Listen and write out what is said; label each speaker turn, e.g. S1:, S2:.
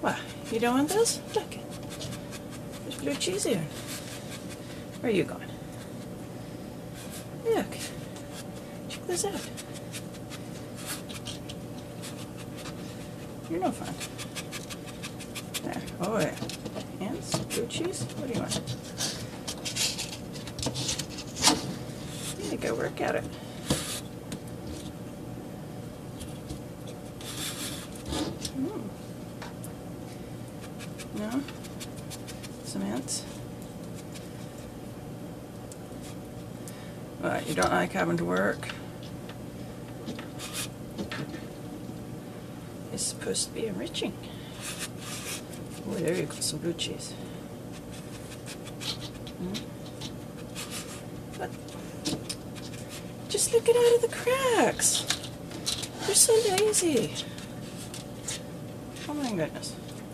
S1: What? You don't want those? Look. There's blue cheese here. Where are you going? Look. Check this out. You're no fun. There. Oh, yeah. Hands? Blue cheese? What do you want? You need to go work at it. No? Some ants? What, you don't like having to work? It's supposed to be enriching. Oh, there you go, some blue cheese. What? Just look it out of the cracks. You're so lazy. Oh my goodness.